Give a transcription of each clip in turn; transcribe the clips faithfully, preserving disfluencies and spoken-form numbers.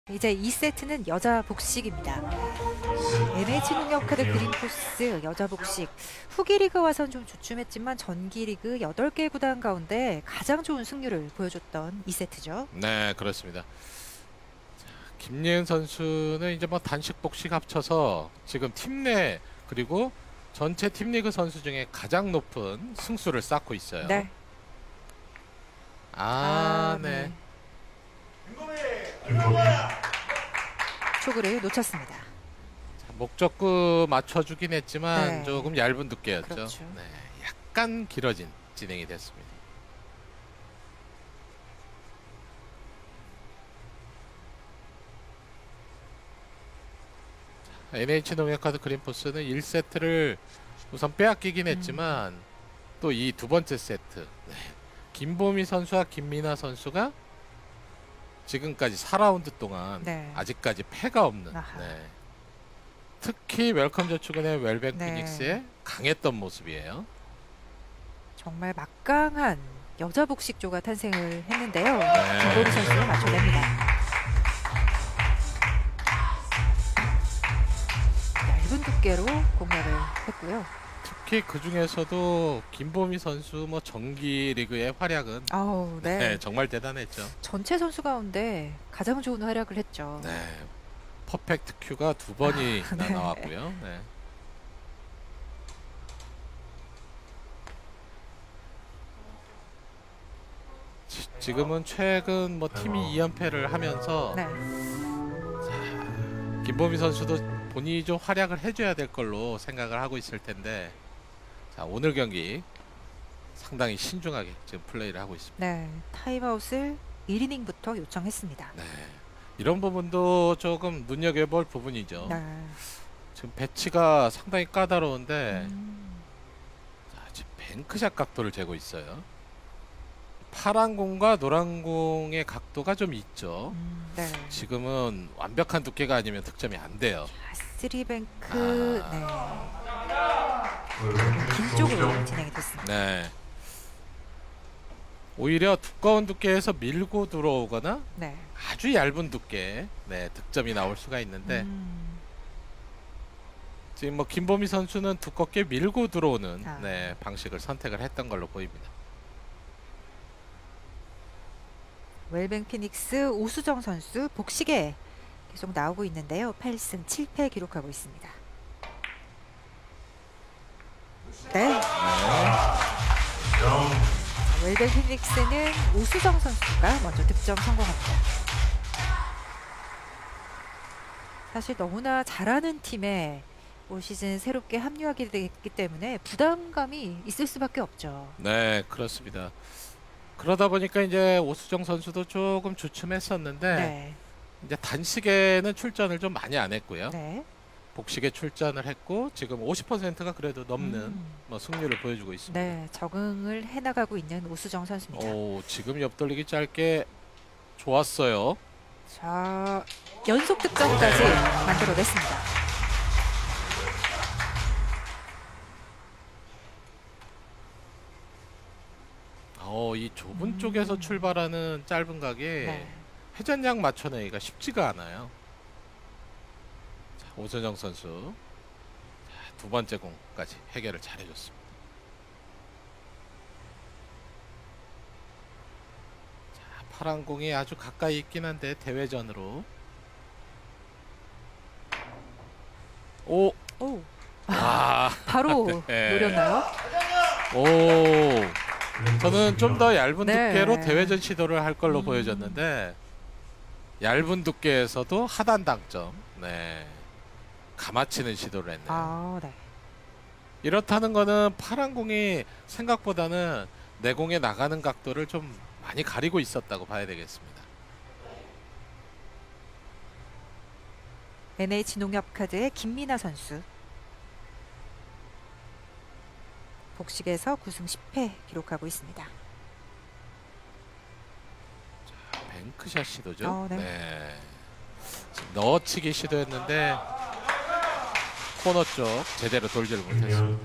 이제 이 세트는 여자 복식입니다. 엔에이치농협카드 그린코스 여자 복식. 후기 리그 와선 좀 주춤했지만 전기 리그 여덟 개 구단 가운데 가장 좋은 승률을 보여줬던 이 세트죠. 네, 그렇습니다. 자, 김예은 선수는 이제 뭐 단식 복식 합쳐서 지금 팀 내 그리고 전체 팀 리그 선수 중에 가장 높은 승수를 쌓고 있어요. 네. 아, 아, 네. 초구를 놓쳤습니다. 자, 목적구 맞춰주긴 했지만 네. 조금 얇은 두께였죠. 그렇죠. 네, 약간 길어진 진행이 됐습니다. 엔에이치농협카드 그린포스는 일 세트를 우선 빼앗기긴 했지만 음. 또 이 두 번째 세트 네. 김보미 선수와 김민아 선수가 지금까지 사 라운드 동안 네. 아직까지 패가 없는 네. 특히 웰컴 저축은의 웰뱅 네. 피닉스의 강했던 모습이에요. 정말 막강한 여자 복식조가 탄생을 했는데요. 네. 김보미 선수가 맞춰냅니다. 얇은 두께로 공략을 했고요. 특히 그 중에서도 김보미 선수 뭐 정기 리그의 활약은 아우, 네. 네, 정말 대단했죠. 전체 선수 가운데 가장 좋은 활약을 했죠. 네, 퍼펙트 큐가 두 번이나 아, 네. 나왔고요. 네. 지, 지금은 최근 뭐 팀이 이 연패를 하면서 네. 자, 김보미 선수도 본인이 좀 활약을 해줘야 될 걸로 생각을 하고 있을 텐데 자, 오늘 경기 상당히 신중하게 지금 플레이를 하고 있습니다. 네. 타임아웃을 일 이닝부터 요청했습니다. 네, 이런 부분도 조금 눈여겨볼 부분이죠. 네. 지금 배치가 상당히 까다로운데 음. 자, 지금 뱅크샷 각도를 재고 있어요. 파란 공과 노란 공의 각도가 좀 있죠. 음, 네. 지금은 완벽한 두께가 아니면 득점이 안 돼요. 쓰리뱅크 아. 네. 긴 쪽으로 진행이 됐습니다. 네. 오히려 두꺼운 두께에서 밀고 들어오거나 네. 아주 얇은 두께 네, 득점이 나올 수가 있는데 음. 지금 뭐 김보미 선수는 두껍게 밀고 들어오는 아. 네, 방식을 선택을 했던 걸로 보입니다. 웰뱅 피닉스 오수정 선수 복식에 계속 나오고 있는데요. 팔 승 칠 패 기록하고 있습니다. 네. 네. 웰뱅 피닉스는 오수정 선수가 먼저 득점 성공합니다. 사실 너무나 잘하는 팀에 올 시즌 새롭게 합류하게 됐기 때문에 부담감이 있을 수밖에 없죠. 네, 그렇습니다. 그러다 보니까 이제 오수정 선수도 조금 주춤했었는데 네. 이제 단식에는 출전을 좀 많이 안 했고요. 네. 복식에 출전을 했고 지금 오십 퍼센트가 그래도 넘는 음. 뭐 승률을 보여주고 있습니다. 네, 적응을 해나가고 있는 오수정 선수입니다. 오, 지금 옆돌리기 짧게 좋았어요. 자, 연속 득점까지 만들어냈습니다. 어, 이 좁은 음. 쪽에서 출발하는 짧은 각이 네. 회전량 맞춰내기가 쉽지가 않아요. 자, 오선정 선수 자, 두 번째 공까지 해결을 잘해줬습니다. 자, 파란 공이 아주 가까이 있긴 한데 대회전으로 오, 오, 아, 바로 네. 노렸나요? 오. 저는 좀 더 얇은 네. 두께로 대회전 시도를 할 걸로 음. 보여졌는데 얇은 두께에서도 하단 당점 네 감아치는 시도를 했네요. 아, 네. 이렇다는 거는 파란 공이 생각보다는 내 공에 나가는 각도를 좀 많이 가리고 있었다고 봐야 되겠습니다. 엔에이치농협카드의 김민아 선수 복식에서 구 승 십 패 기록하고 있습니다. 뱅크샷 시도죠. 어, 네. 네. 지금 넣어치기 시도했는데 코너 쪽 제대로 돌지를 못했습니다.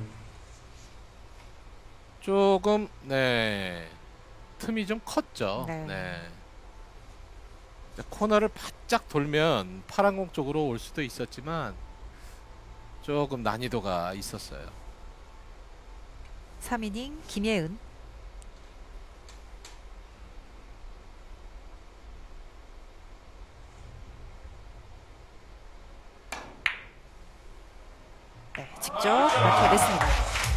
조금 네 틈이 좀 컸죠. 네. 네. 코너를 바짝 돌면 파란 공 쪽으로 올 수도 있었지만 조금 난이도가 있었어요. 삼 이닝 김예은. 네, 직접 맡겨냈습니다.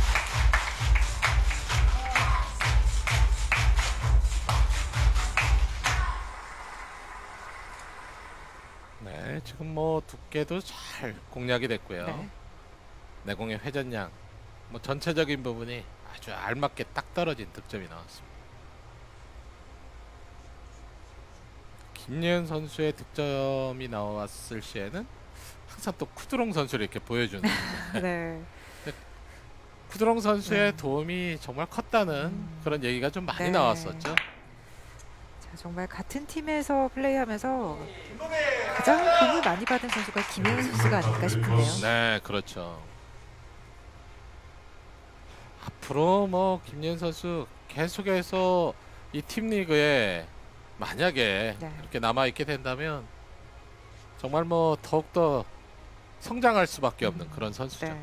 네, 지금 뭐 두께도 잘 공략이 됐고요. 네. 내공의 회전량, 뭐 전체적인 부분이 아주 알맞게 딱 떨어진 득점이 나왔습니다. 김예은 선수의 득점이 나왔을 시에는 항상 또 쿠드롱 선수를 이렇게 보여주는 네. 쿠드롱 선수의 네. 도움이 정말 컸다는 음. 그런 얘기가 좀 많이 네. 나왔었죠. 자, 정말 같은 팀에서 플레이하면서 가장 도움을 많이 받은 선수가 김예은 선수가 아닐까 싶은데요. 네, 그렇죠. 앞으로 뭐 김예은 선수 계속해서 이 팀 리그에 만약에 네. 이렇게 남아 있게 된다면 정말 뭐 더욱더 성장할 수밖에 없는 음, 그런 선수죠. 네.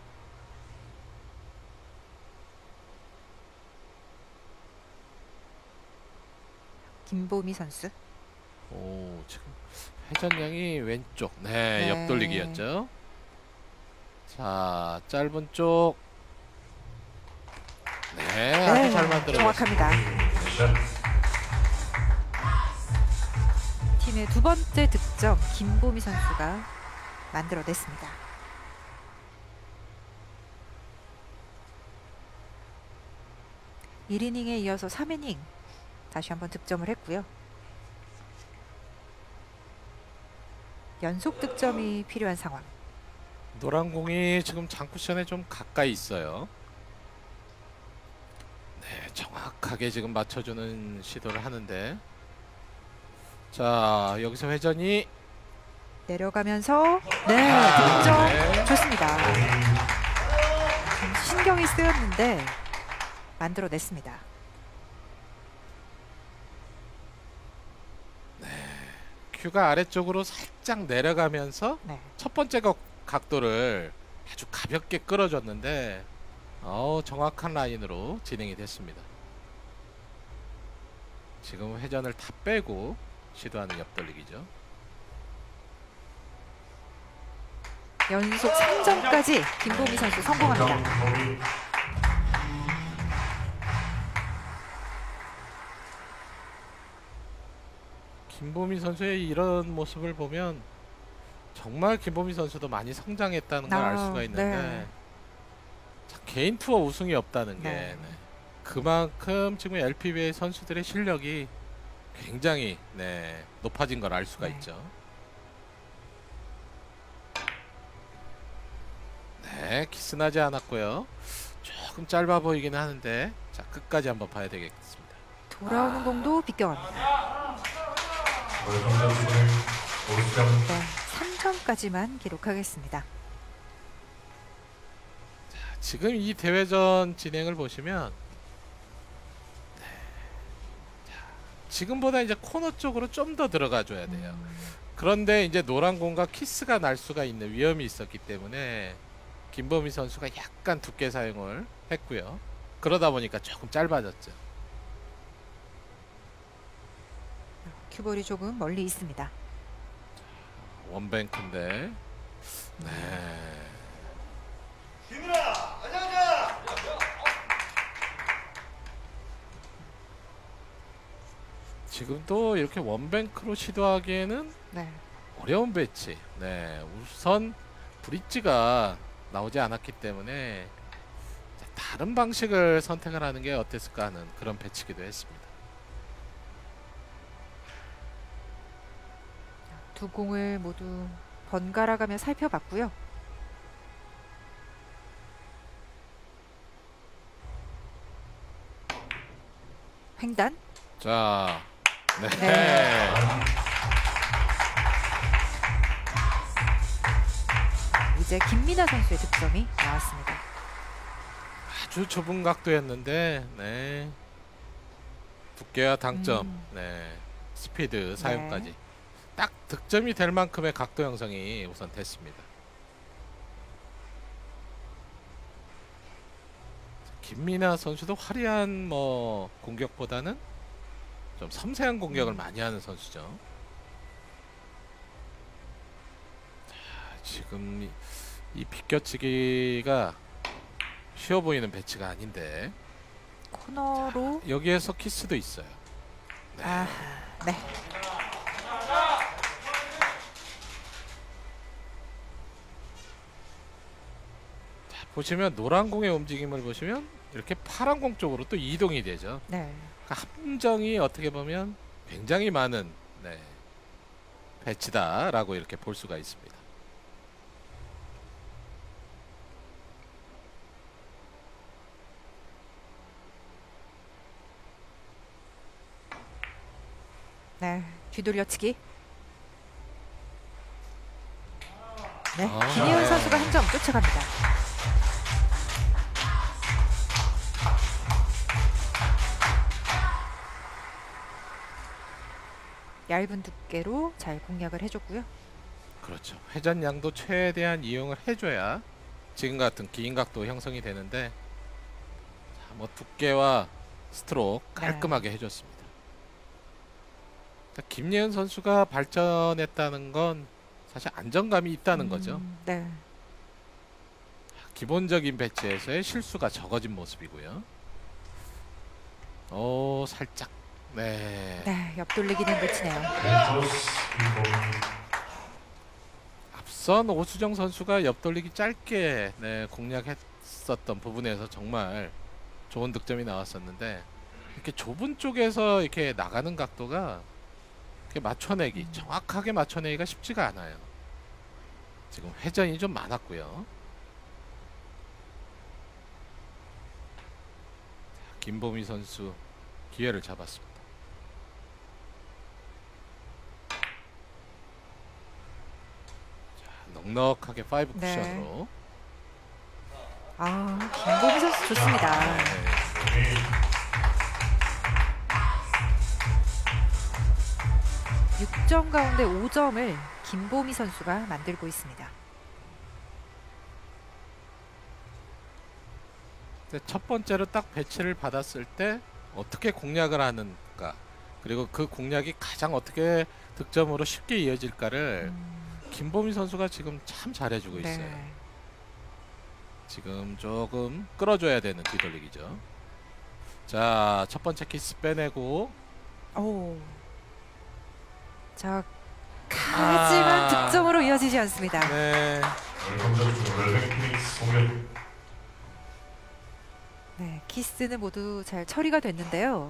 김보미 선수. 오, 지금 회전량이 왼쪽. 네, 네. 옆돌리기였죠. 자, 짧은 쪽. 네, 아주 네, 잘 만들어졌습니다. 정확합니다. 팀의 두 번째 득점 김보미 선수가 만들어냈습니다. 일 이닝에 이어서 삼 이닝 다시 한번 득점을 했고요. 연속 득점이 필요한 상황. 노란 공이 지금 장쿠션에 좀 가까이 있어요. 네, 정확하게 지금 맞춰주는 시도를 하는데, 자, 여기서 회전이 내려가면서 네, 아, 득점 네. 좋습니다. 좀 신경이 쓰였는데 만들어냈습니다. 큐가 아래쪽으로 살짝 내려가면서 네. 첫 번째 각, 각도를 아주 가볍게 끌어줬는데 어, 정확한 라인으로 진행이 됐습니다. 지금 회전을 다 빼고 시도하는 옆돌리기죠. 연속 삼 점까지 김보미 선수 성공합니다. 김보미 선수의 이런 모습을 보면 정말 김보미 선수도 많이 성장했다는 걸 알 아, 수가 있는데 네. 자, 개인 투어 우승이 없다는 게 네. 네. 그만큼 지금 엘피비에이 선수들의 실력이 굉장히 네, 높아진 걸 알 수가 네. 있죠. 네, 키스나지 않았고요. 조금 짧아 보이긴 하는데 자, 끝까지 한번 봐야 되겠습니다. 돌아오는 공도 비껴갑니다. 네, 삼 점까지만 기록하겠습니다. 지금 이 대회전 진행을 보시면 네. 자, 지금보다 이제 코너 쪽으로 좀 더 들어가 줘야 돼요. 음, 그런데 이제 노란 공과 키스가 날 수가 있는 위험이 있었기 때문에 김보미 선수가 약간 두께 사용을 했고요. 그러다 보니까 조금 짧아졌죠. 큐볼이 조금 멀리 있습니다. 원뱅크인데 네. 지금도 이렇게 원뱅크로 시도하기에는 네. 어려운 배치. 네, 우선 브릿지가 나오지 않았기 때문에 다른 방식을 선택을 하는 게 어땠을까 하는 그런 배치기도 했습니다. 두 공을 모두 번갈아가며 살펴봤고요. 횡단. 자, 네. 네. 이제 김민아 선수의 득점이 나왔습니다. 아주 좁은 각도였는데, 네. 두께와 당점, 음. 네. 스피드 사용까지 딱 득점이 될 만큼의 각도 형성이 우선 됐습니다. 김민아 선수도 화려한 뭐 공격보다는 좀 섬세한 공격을 많이 하는 선수죠. 자, 지금 이, 이 비껴치기가 쉬워 보이는 배치가 아닌데 코너로. 여기에서 키스도 있어요. 네. 아, 네. 자, 보시면 노란 공의 움직임을 보시면 이렇게 파란 공 쪽으로 또 이동이 되죠. 네. 그러니까 함정이 어떻게 보면 굉장히 많은 네, 배치다라고 이렇게 볼 수가 있습니다. 네. 뒤돌려치기. 네. 아. 김희은 선수가 한 점 쫓아갑니다. 얇은 두께로 잘 공략을 해줬고요. 그렇죠. 회전 양도 최대한 이용을 해줘야 지금 같은 긴 각도 형성이 되는데 자, 뭐 두께와 스트로크 깔끔하게 해줬습니다. 자, 김예은 선수가 발전했다는 건 사실 안정감이 있다는 음, 거죠. 네. 기본적인 배치에서의 실수가 적어진 모습이고요. 오, 살짝 네. 네. 옆돌리기는 놓치네요. 앞선 오수정 선수가 옆돌리기 짧게 네, 공략했었던 부분에서 정말 좋은 득점이 나왔었는데 이렇게 좁은 쪽에서 이렇게 나가는 각도가 이렇게 맞춰내기, 정확하게 맞춰내기가 쉽지가 않아요. 지금 회전이 좀 많았고요. 김보미 선수 기회를 잡았습니다. 자, 넉넉하게 파이브 네. 쿠션으로. 아, 김보미 선수 좋습니다. 네. 육 점 가운데 오 점을 김보미 선수가 만들고 있습니다. 근데 첫 번째로 딱 배치를 받았을 때 어떻게 공략을 하는가, 그리고 그 공략이 가장 어떻게 득점으로 쉽게 이어질까를 음, 김보미 선수가 지금 참 잘해주고 있어요. 네. 지금 조금 끌어줘야 되는 뒤돌리기죠. 자, 첫 번째 키스 빼내고. 오. 자, 하지만 아. 득점으로 이어지지 않습니다. 네. 네, 키스는 모두 잘 처리가 됐는데요.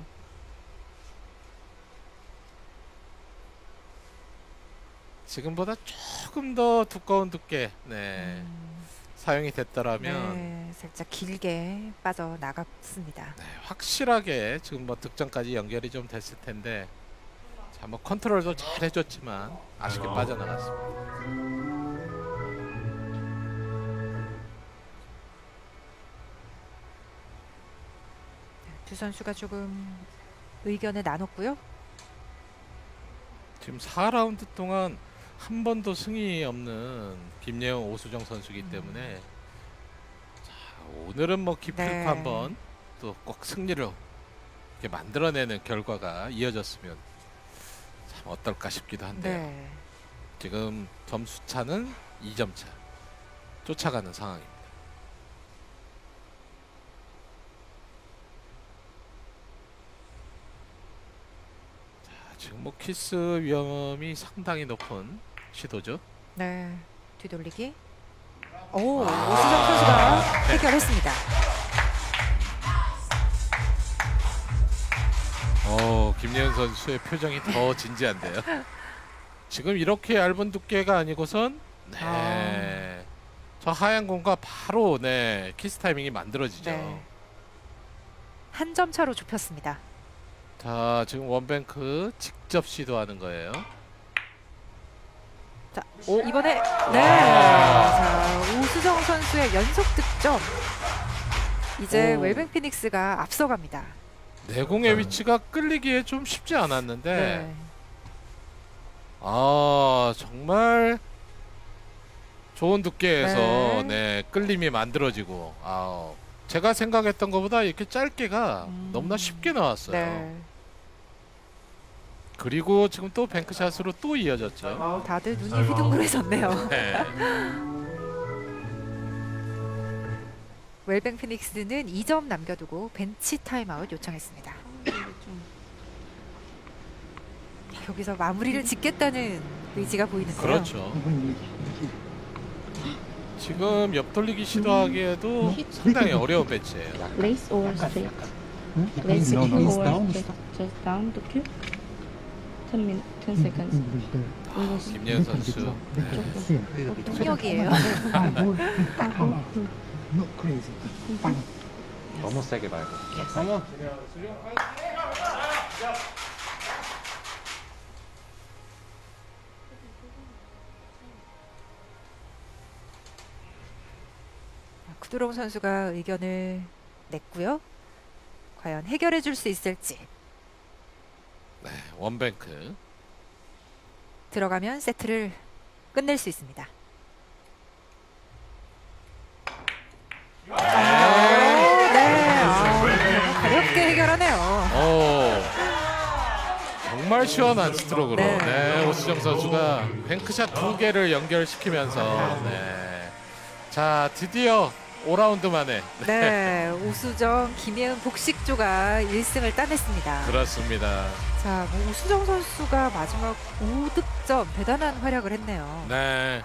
지금보다 조금 더 두꺼운 두께 네, 음, 사용이 됐더라면 네, 살짝 길게 빠져 나갔습니다. 네, 확실하게 지금 뭐 득점까지 연결이 좀 됐을 텐데, 자, 뭐 컨트롤도 잘 해줬지만 아쉽게 빠져나갔습니다. 두 선수가 조금 의견을 나눴고요. 지금 사 라운드 동안 한 번도 승이 없는 김예영 오수정 선수이기 때문에 자, 오늘은 뭐 기필코 네. 한번 또 꼭 승리를 이렇게 만들어내는 결과가 이어졌으면 참 어떨까 싶기도 한데요. 네. 지금 점수 차는 이 점 차, 쫓아가는 상황입니다. 자, 지금 뭐 키스 위험이 상당히 높은 시도죠. 네. 뒤돌리기. 오, 아. 오수정 선수가 해결했습니다. 어, 김예은 선수의 표정이 더 진지한데요. 지금 이렇게 얇은 두께가 아니고선 네, 아. 저 하얀 공과 바로 네 키스 타이밍이 만들어지죠. 네. 한 점 차로 좁혔습니다. 자, 지금 원뱅크 직접 시도하는 거예요. 자, 이번에 네. 자, 오수정 선수의 연속 득점. 이제 오. 웰뱅 피닉스가 앞서갑니다. 내공의 위치가 끌리기에 좀 쉽지 않았는데 네. 아, 정말 좋은 두께에서 네. 네, 끌림이 만들어지고, 아, 제가 생각했던 것보다 이렇게 짧게가 음. 너무나 쉽게 나왔어요. 네. 그리고 지금 또 뱅크샷으로 또 이어졌죠. 다들 눈이 휘둥그레졌네요. 네. 웰뱅 피닉스는 이 점 남겨두고 벤치 타임아웃 요청했습니다. 여기서 마무리를 짓겠다는 의지가 보이는데요. 그렇죠. 지금 옆돌리기 시도하기에도 상당히 어려운 배치예요. Lace or straight? Hmm? Lace No, no, or it's down. straight? Just down to cue? ten minutes, ten seconds. 아, 김예은 선수. 네. 통역이에요. No crazy. 빵. 너무 세게 말고. 구드롱 선수가 의견을 냈고요. 과연 해결해 줄 수 있을지. 네, 원뱅크. 들어가면 세트를 끝낼 수 있습니다. 아, 네. 아, 가볍게 해결하네요. 오, 정말 시원한 스트로크로 네. 네, 오수정 선수가 뱅크샷 두 개를 연결시키면서 네. 자, 드디어 오 라운드 만에 네, 오수정, 김예은 복식조가 일 승을 따냈습니다. 그렇습니다. 자, 뭐 오수정 선수가 마지막 오 득점 대단한 활약을 했네요. 네.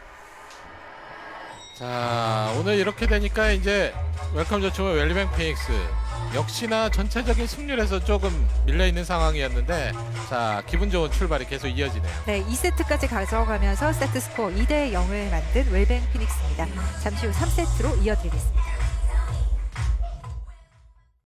자, 오늘 이렇게 되니까 이제 웰컴 저축은 웰뱅 피닉스 역시나 전체적인 승률에서 조금 밀려있는 상황이었는데, 자, 기분 좋은 출발이 계속 이어지네요. 네, 이 세트까지 가져가면서 세트 스코어 이 대 영을 만든 웰뱅 피닉스입니다. 잠시 후 삼 세트로 이어드리겠습니다.